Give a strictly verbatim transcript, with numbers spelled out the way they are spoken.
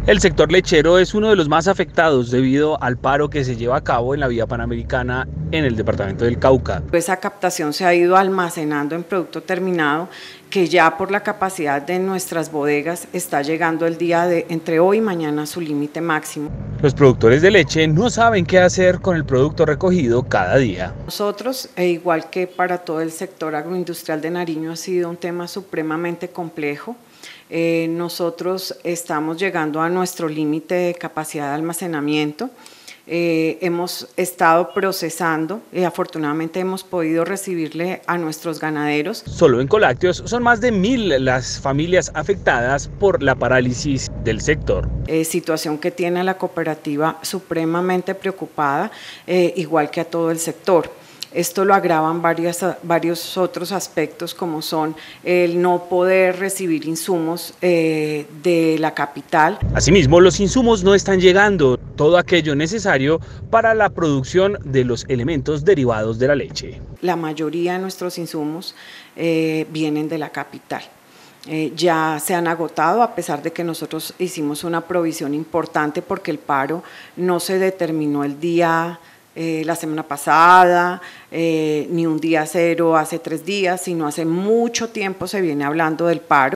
El sector lechero es uno de los más afectados debido al paro que se lleva a cabo en la vía panamericana en el departamento del Cauca. Esa captación se ha ido almacenando en producto terminado que ya por la capacidad de nuestras bodegas está llegando el día de entre hoy y mañana a su límite máximo. Los productores de leche no saben qué hacer con el producto recogido cada día. Nosotros, e igual que para todo el sector agroindustrial de Nariño, ha sido un tema supremamente complejo. Eh, nosotros estamos llegando a nuestro límite de capacidad de almacenamiento. Eh, hemos estado procesando y afortunadamente hemos podido recibirle a nuestros ganaderos. Solo en Colácteos son más de mil las familias afectadas por la parálisis del sector. Eh, situación que tiene a la cooperativa supremamente preocupada, eh, igual que a todo el sector. Esto lo agravan varias, varios otros aspectos como son el no poder recibir insumos eh, de la capital. Asimismo, los insumos no están llegando, todo aquello necesario para la producción de los elementos derivados de la leche. La mayoría de nuestros insumos eh, vienen de la capital. Eh, ya se han agotado a pesar de que nosotros hicimos una provisión importante porque el paro no se determinó el día Eh, la semana pasada, eh, ni un día cero hace tres días, sino hace mucho tiempo se viene hablando del paro.